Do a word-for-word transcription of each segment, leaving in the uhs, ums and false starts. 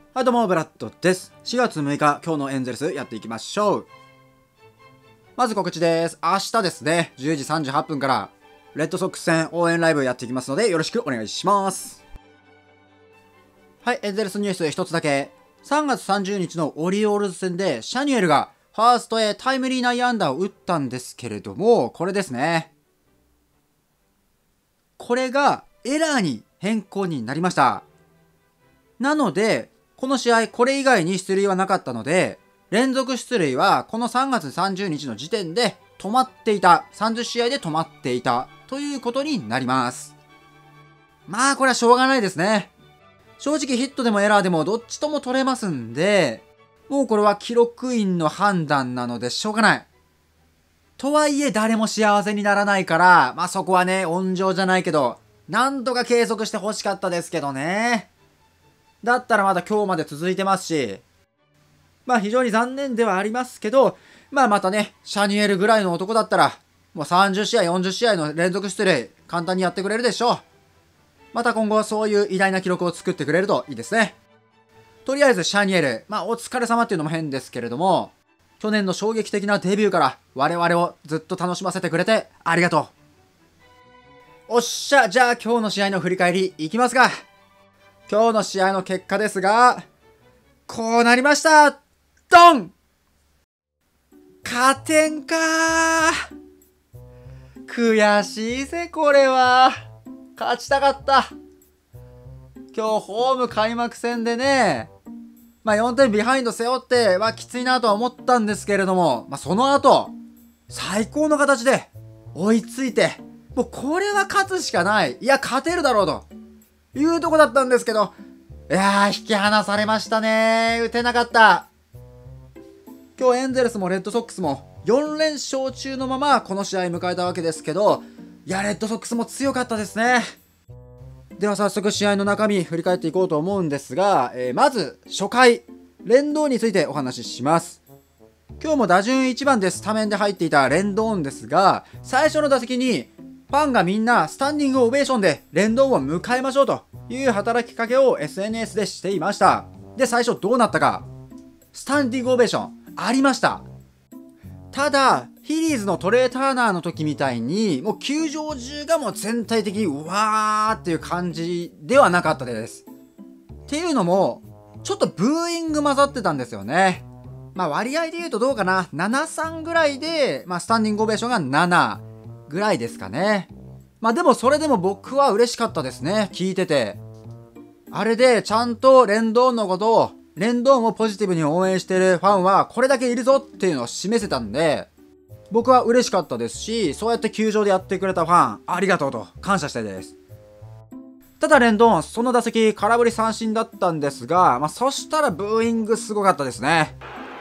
はいどうも、ブラッドです。しがつむいか、今日のエンゼルスやっていきましょう。まず告知です。明日ですね、じゅうじさんじゅうはっぷんから、レッドソックス戦応援ライブやっていきますので、よろしくお願いします。はい、エンゼルスニュース一つだけ。さんがつさんじゅうにちのオリオールズ戦で、シャニュエルがファーストへタイムリー内野安打を打ったんですけれども、これですね。これがエラーに変更になりました。なので、この試合、これ以外に出塁はなかったので、連続出塁はこのさんがつさんじゅうにちの時点で止まっていた。さんじゅっしあいで止まっていた。ということになります。まあ、これはしょうがないですね。正直ヒットでもエラーでもどっちとも取れますんで、もうこれは記録員の判断なのでしょうがない。とはいえ誰も幸せにならないから、まあそこはね、温情じゃないけど、なんとか継続して欲しかったですけどね。だったらまだ今日まで続いてますし、まあ非常に残念ではありますけど、まあまたね、シャニュエルぐらいの男だったら、もうさんじゅっしあい、よんじゅっしあいの連続出塁、簡単にやってくれるでしょう。また今後はそういう偉大な記録を作ってくれるといいですね。とりあえずシャニュエル、まあお疲れ様っていうのも変ですけれども、去年の衝撃的なデビューから我々をずっと楽しませてくれてありがとう。おっしゃ、じゃあ今日の試合の振り返りいきますか。今日の試合の結果ですが、こうなりました。ドン！勝てんかー。悔しいぜ、これは。勝ちたかった。今日ホーム開幕戦でね、まあよんてんビハインド背負って、まあきついなとは思ったんですけれども、まあその後、最高の形で追いついて、もうこれは勝つしかない。いや、勝てるだろうと。いうとこだったんですけど、いやー、引き離されましたね。打てなかった。今日エンゼルスもレッドソックスもよんれんしょう中のままこの試合迎えたわけですけど、いや、レッドソックスも強かったですね。では早速試合の中身振り返っていこうと思うんですが、えー、まず初回、レンドーンについてお話しします。今日も打順いちばんでスタメンで入っていたレンドーンですが、最初の打席にファンがみんなスタンディングオベーションでレンドーンを迎えましょうという働きかけを エスエヌエス でしていました。で、最初どうなったか。スタンディングオベーションありました。ただ、フィリーズのトレー・ターナーの時みたいに、もう球場中がもう全体的にうわーっていう感じではなかったです。っていうのも、ちょっとブーイング混ざってたんですよね。まあ割合で言うとどうかな。ななさんぐらいで、まあスタンディングオベーションがななぐらいですかね。まあでもそれでも僕は嬉しかったですね。聞いてて。あれでちゃんとレンドーンのことを、レンドーンをポジティブに応援してるファンはこれだけいるぞっていうのを示せたんで、僕は嬉しかったですし、そうやって球場でやってくれたファン、ありがとうと感謝したいです。ただレンドーン、その打席空振り三振だったんですが、まあそしたらブーイングすごかったですね。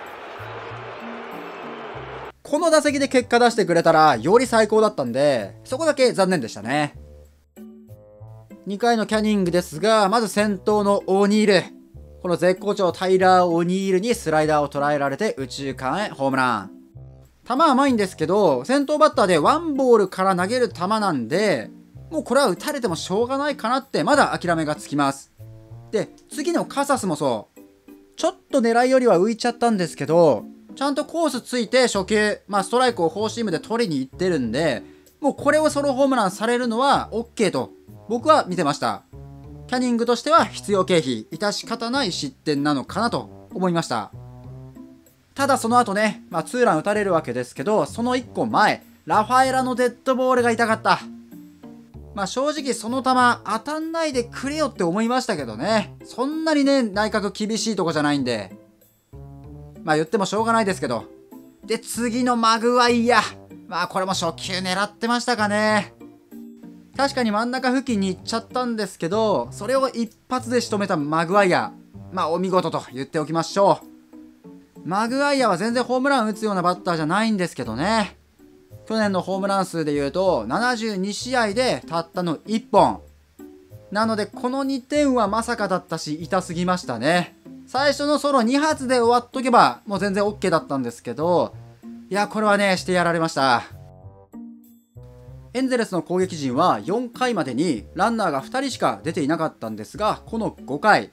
この打席で結果出してくれたらより最高だったんで、そこだけ残念でしたね。にかいのキャニングですが、まず先頭のオニール。この絶好調タイラー・オニールにスライダーを捉えられて右中間へホームラン。球は甘いんですけど、先頭バッターでワンボールから投げる球なんで、もうこれは打たれてもしょうがないかなってまだ諦めがつきます。で、次のカサスもそう。ちょっと狙いよりは浮いちゃったんですけど、ちゃんとコースついて初球、まあストライクをフォーシームで取りに行ってるんで、もうこれをソロホームランされるのは オーケー と僕は見てました。キャニングとしては必要経費、致し方ない失点なのかなと思いました。ただその後ね、まあツーラン打たれるわけですけど、そのいっこまえ、ラファエラのデッドボールが痛かった。まあ正直その球当たんないでくれよって思いましたけどね。そんなにね、内角厳しいとこじゃないんで。まあ言ってもしょうがないですけど。で、次のマグワイア。まあこれも初球狙ってましたかね。確かに真ん中付近に行っちゃったんですけど、それを一発で仕留めたマグワイア。まあお見事と言っておきましょう。マグワイアは全然ホームラン打つようなバッターじゃないんですけどね。去年のホームラン数で言うとななじゅうにしあいでたったのいっぽん。なのでこのにてんはまさかだったし痛すぎましたね。最初のソロにはつで終わっとけばもう全然 オーケー だったんですけど、いやこれはねしてやられました。エンゼルスの攻撃陣はよんかいまでにランナーがふたりしか出ていなかったんですが、このごかい、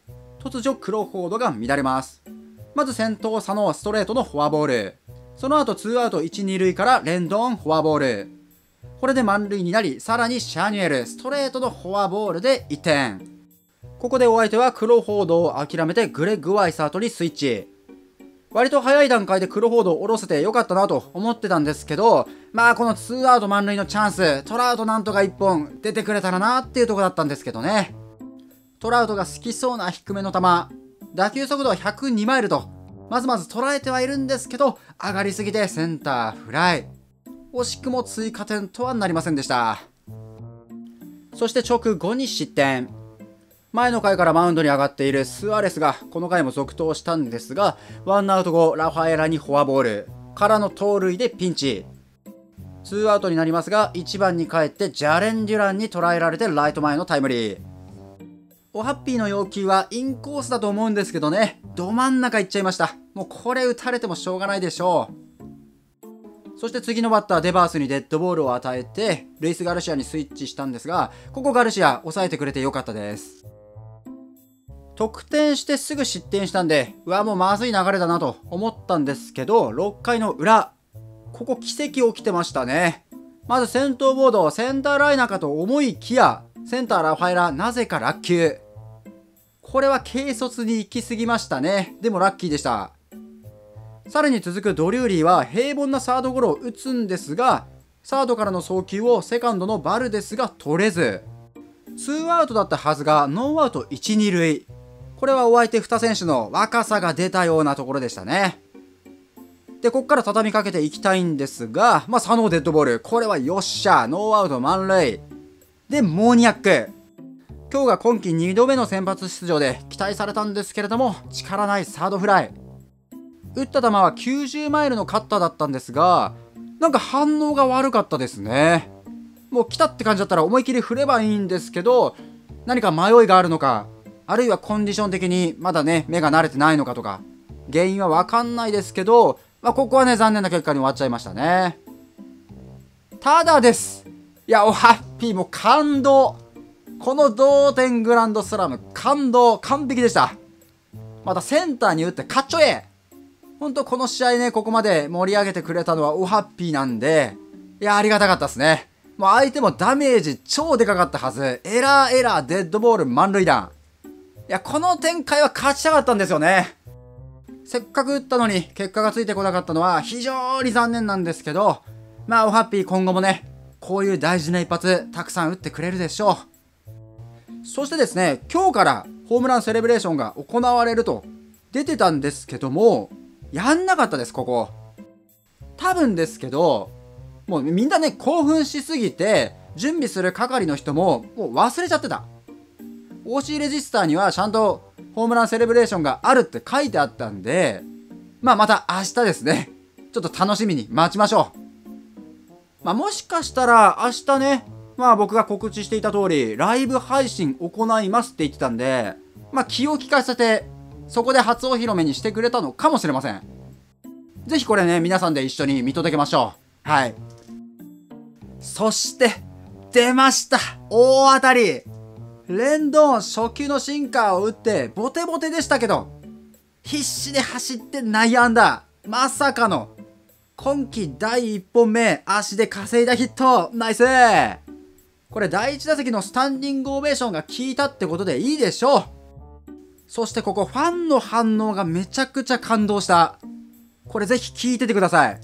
突如クロフォードが乱れます。まず先頭佐野ストレートのフォアボール。その後ツーアウトいち、に塁からレンドンフォアボール。これで満塁になり、さらにシャニュエルストレートのフォアボールでいってん。ここでお相手はクロフォードを諦めてグレッグ・ワイサートにスイッチ。割と早い段階でクロフォードを下ろせてよかったなと思ってたんですけど、まあこのツーアウト満塁のチャンス、トラウトなんとかいっぽん出てくれたらなっていうとこだったんですけどね。トラウトが好きそうな低めの球、打球速度はひゃくにマイルと、まずまず捉えてはいるんですけど、上がりすぎてセンターフライ。惜しくも追加点とはなりませんでした。そして直後に失点。前の回からマウンドに上がっているスアレスがこの回も続投したんですが、ワンアウト後ラファエラにフォアボールからの盗塁でピンチ。ツーアウトになりますが、いちばんに帰ってジャレン・デュランに捉えられてライト前のタイムリー。オハッピーの要求はインコースだと思うんですけどね、ど真ん中行っちゃいました。もうこれ打たれてもしょうがないでしょう。そして次のバッターデバースにデッドボールを与えてルイス・ガルシアにスイッチしたんですが、ここガルシア抑えてくれてよかったです。得点してすぐ失点したんで、うわもうまずい流れだなと思ったんですけど、ろっかいの裏、ここ奇跡起きてましたね。まず先頭ボードセンターライナーかと思いきや、センターラファエラなぜか落球。これは軽率に行き過ぎましたね。でもラッキーでした。さらに続くドリューリーは平凡なサードゴロを打つんですが、サードからの送球をセカンドのバルデスが取れず、ツーアウトだったはずがノーアウトいち、に塁。これはお相手に選手の若さが出たようなところでしたね。で、ここから畳みかけていきたいんですが、まあ、佐野デッドボール。これはよっしゃ、ノーアウト満塁。で、モーニアック。今日が今季にどめの先発出場で期待されたんですけれども、力ないサードフライ。打った球はきゅうじゅうマイルのカッターだったんですが、なんか反応が悪かったですね。もう来たって感じだったら思い切り振ればいいんですけど、何か迷いがあるのか、あるいはコンディション的にまだね、目が慣れてないのかとか、原因はわかんないですけど、まあ、ここはね、残念な結果に終わっちゃいましたね。ただです。いや、おハッピーも感動。この同点グランドスラム、感動、完璧でした。またセンターに打ってかっちょええ。ほんとこの試合ね、ここまで盛り上げてくれたのはおハッピーなんで、いや、ありがたかったですね。もう相手もダメージ超でかかったはず。エラーエラー、デッドボール、満塁弾。いや、この展開は勝ちたかったんですよね。せっかく打ったのに結果がついてこなかったのは非常に残念なんですけど、まあおハッピー今後もね、こういう大事な一発たくさん打ってくれるでしょう。そしてですね、今日からホームランセレブレーションが行われると出てたんですけども、やんなかったです、ここ。多分ですけど、もうみんなね、興奮しすぎて、準備する係の人ももう忘れちゃってた。オーシー レジスターにはちゃんとホームランセレブレーションがあるって書いてあったんで、まあまた明日ですね、ちょっと楽しみに待ちましょう。まあもしかしたら明日ね、まあ僕が告知していた通り、ライブ配信行いますって言ってたんで、まあ気を利かせて、そこで初お披露目にしてくれたのかもしれません。ぜひこれね、皆さんで一緒に見届けましょう。はい。そして、出ました、大当たり。レンドン初球のシンカーを打ってボテボテでしたけど、必死で走って内野安打。まさかの今季だいいっぽんめ、足で稼いだヒット。ナイス。これだいいち打席のスタンディングオベーションが効いたってことでいいでしょう。そしてここファンの反応がめちゃくちゃ感動した。これぜひ聞いててください。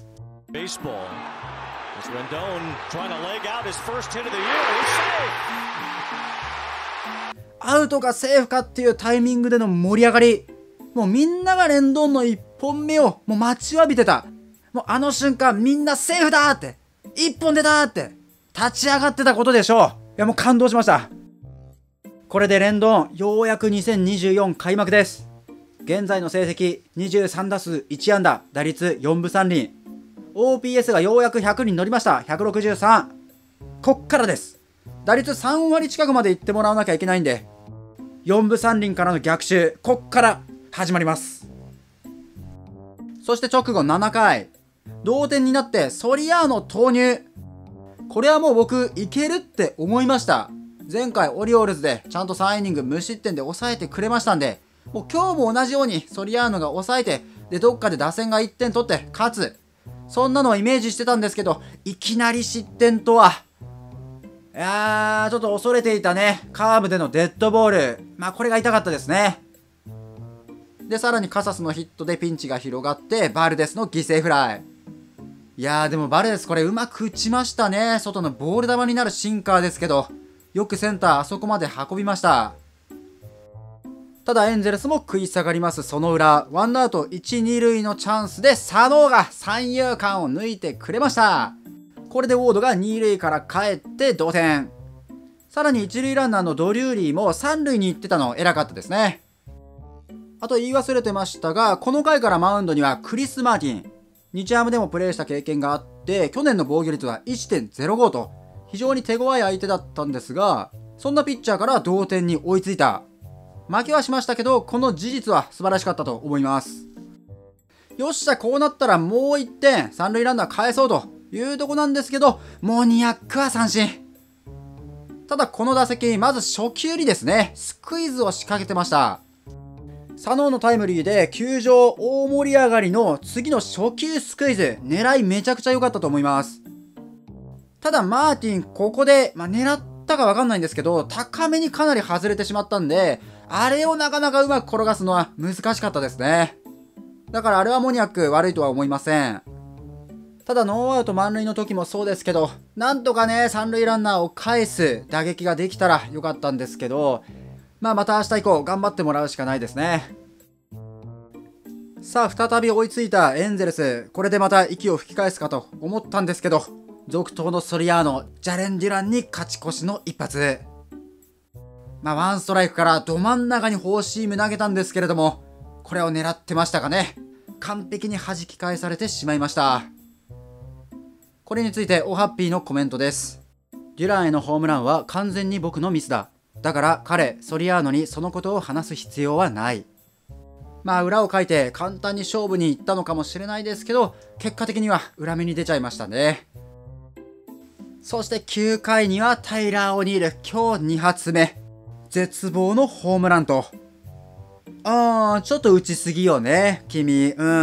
アウトかセーフかっていうタイミングでの盛り上がり。もうみんながレンドンのいっぽんめをもう待ちわびてた。もうあの瞬間みんなセーフだって、いっぽん出たって立ち上がってたことでしょう。いやもう感動しました。これでレンドンようやくにせんにじゅうよん開幕です。現在の成績にじゅうさんだすういちあんだ、打率よんぶさんりん、オーピーエス がようやくひゃくに乗りました。ひゃくろくじゅうさん。こっからです。打率さんわり近くまでいってもらわなきゃいけないんで、よんぶさんりんからの逆襲、こっから始まります。そして直後ななかい、同点になってソリアーノ投入。これはもう僕いけるって思いました。前回オリオールズでちゃんとさんイニング無失点で抑えてくれましたんで、 もう今日も同じようにソリアーノが抑えて、で、どっかで打線がいってん取って勝つ。そんなのをイメージしてたんですけど、いきなり失点とは。いやー、ちょっと恐れていたね、カーブでのデッドボール。まあ、これが痛かったですね。で、さらにカサスのヒットでピンチが広がって、バルデスの犠牲フライ。いやー、でもバルデスこれうまく打ちましたね。外のボール球になるシンカーですけど、よくセンターあそこまで運びました。ただエンゼルスも食い下がります。その裏、ワンアウトいち、に塁のチャンスで佐野が三遊間を抜いてくれました。これでウォードがに塁から帰って同点。さらにいち塁ランナーのドリューリーもさん塁に行ってたの偉かったですね。あと言い忘れてましたが、この回からマウンドにはクリス・マーティン。日ハムでもプレーした経験があって、去年の防御率は いってんゼロご と非常に手強い相手だったんですが、そんなピッチャーから同点に追いついた。負けはしましたけど、この事実は素晴らしかったと思います。よっしゃ、こうなったらもういってん、三塁ランナー返そうというとこなんですけど、モニアックは三振。ただこの打席、まず初球にですね、スクイズを仕掛けてました。佐野のタイムリーで球場大盛り上がりの次の初球スクイズ、狙いめちゃくちゃ良かったと思います。ただマーティン、ここで、まあ、狙ったかわかんないんですけど、高めにかなり外れてしまったんで、あれをなかなかうまく転がすのは難しかったですね。だからあれはモニアック悪いとは思いません。ただノーアウト満塁の時もそうですけど、なんとかね、三塁ランナーを返す打撃ができたらよかったんですけど、まあまた明日以降頑張ってもらうしかないですね。さあ再び追いついたエンゼルス、これでまた息を吹き返すかと思ったんですけど、続投のソリアーノ、ジャレン・デュランに勝ち越しの一発。まあワンストライクからど真ん中にフォーシーム投げたんですけれども、これを狙ってましたかね。完璧に弾き返されてしまいました。これについてオハッピーのコメントです。デュランへのホームランは完全に僕のミスだ。だから彼、ソリアーノにそのことを話す必要はない。まあ裏をかいて簡単に勝負に行ったのかもしれないですけど、結果的には裏目に出ちゃいましたね。そしてきゅうかいにはタイラー・オニール、今日に発目。絶望のホームランと。あー、ちょっと打ちすぎよね、君。うん、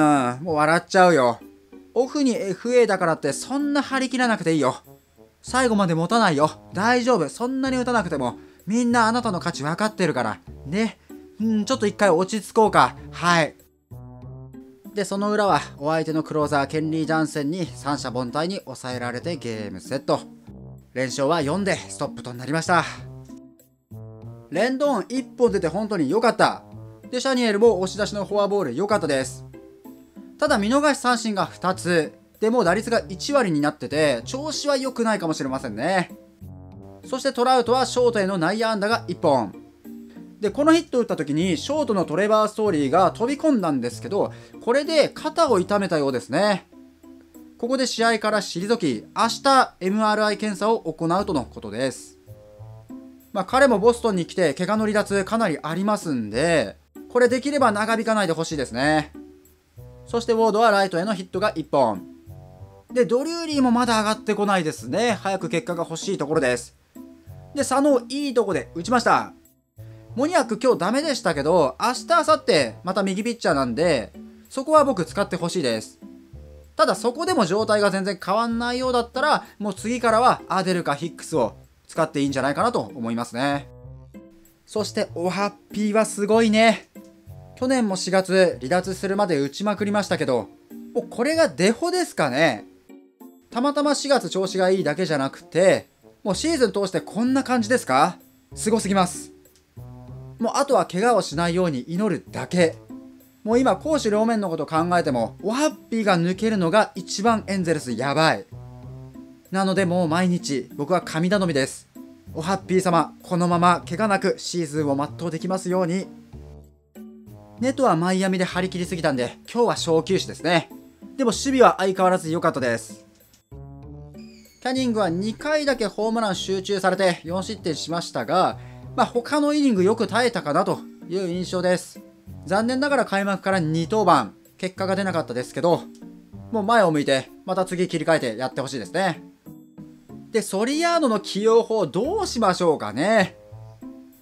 もう笑っちゃうよ。オフに エフエー だからってそんな張り切らなくていいよ。最後まで持たないよ。大丈夫。そんなに打たなくても。みんなあなたの価値分かってるから。ね。うん、ちょっと一回落ち着こうか。はい。で、その裏はお相手のクローザー、ケンリー・ジャンセンに三者凡退に抑えられてゲームセット。連勝はよんでストップとなりました。レンドーンいっぽん出て本当に良かった。で、シャニエルも押し出しのフォアボール良かったです。ただ見逃し三振がふたつ。でも打率がいち割になってて、調子は良くないかもしれませんね。そしてトラウトはショートへの内野安打がいっぽん。で、このヒットを打った時にショートのトレバー・ストーリーが飛び込んだんですけど、これで肩を痛めたようですね。ここで試合から退き、明日 エムアールアイ 検査を行うとのことです。まあ彼もボストンに来て怪我の離脱かなりありますんで、これできれば長引かないでほしいですね。そしてウォードはライトへのヒットがいっぽん。で、ドリューリーもまだ上がってこないですね。早く結果が欲しいところです。で、佐野いいとこで打ちました。モニアック今日ダメでしたけど、明日、明後日また右ピッチャーなんで、そこは僕使ってほしいです。ただそこでも状態が全然変わんないようだったら、もう次からはアデルかヒックスを使っていいんじゃないかなと思いますね。そしてオハッピーはすごいね。去年もしがつ離脱するまで打ちまくりましたけど、もうこれがデフォですかね。たまたましがつ調子がいいだけじゃなくて、もうシーズン通してこんな感じですか？すごすぎます。もうあとは怪我をしないように祈るだけ。もう今攻守両面のことを考えても、オハッピーが抜けるのが一番エンゼルスやばい。なのでもう毎日僕は神頼みです。オハッピー様、このまま怪我なくシーズンを全うできますように。ネトはマイアミで張り切りすぎたんで、今日は小休止ですね。でも守備は相変わらず良かったです。キャニングはにかいだけホームラン集中されてよん失点しましたが、まあ他のイニングよく耐えたかなという印象です。残念ながら開幕からに登板、結果が出なかったですけど、もう前を向いてまた次切り替えてやってほしいですね。で、ソリアーノの起用法どうしましょうかね。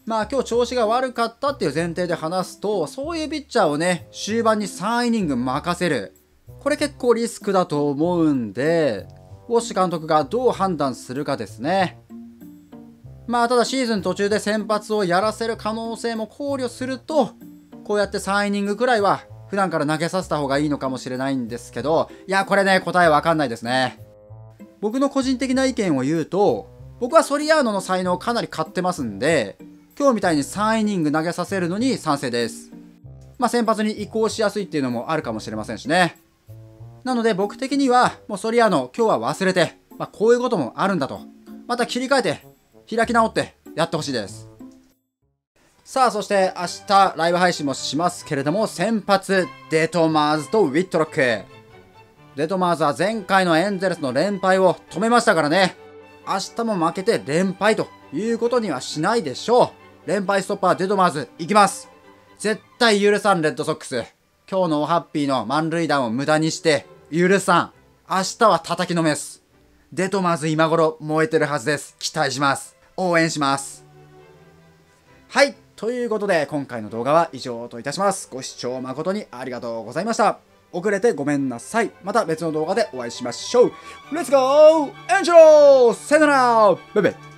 まあ今日調子が悪かったっていう前提で話すと、そういうピッチャーをね、終盤にさんイニング任せる。これ結構リスクだと思うんで、ウォッシュ監督がどう判断するかですね。まあただシーズン途中で先発をやらせる可能性も考慮すると、こうやってさんイニングくらいは普段から投げさせた方がいいのかもしれないんですけど、いやこれね、答えわかんないですね。僕の個人的な意見を言うと、僕はソリアーノの才能をかなり買ってますんで、今日みたいにさんイニング投げさせるのに賛成です。まあ先発に移行しやすいっていうのもあるかもしれませんしね。なので僕的にはもうソリアーノ今日は忘れて、まあこういうこともあるんだと、また切り替えて開き直ってやってほしいです。さあそして明日ライブ配信もしますけれども、先発デトマーズとウィットロック。デトマーズは前回のエンゼルスの連敗を止めましたからね。明日も負けて連敗ということにはしないでしょう。連敗ストッパーデトマーズいきます。絶対許さんレッドソックス。今日のオハッピーの満塁弾を無駄にして許さん。明日は叩きのめす。デトマーズ今頃燃えてるはずです。期待します。応援します。はい。ということで今回の動画は以上といたします。ご視聴誠にありがとうございました。遅れてごめんなさい。また別の動画でお会いしましょう。レッツゴーエンジョーさよならバイバイ。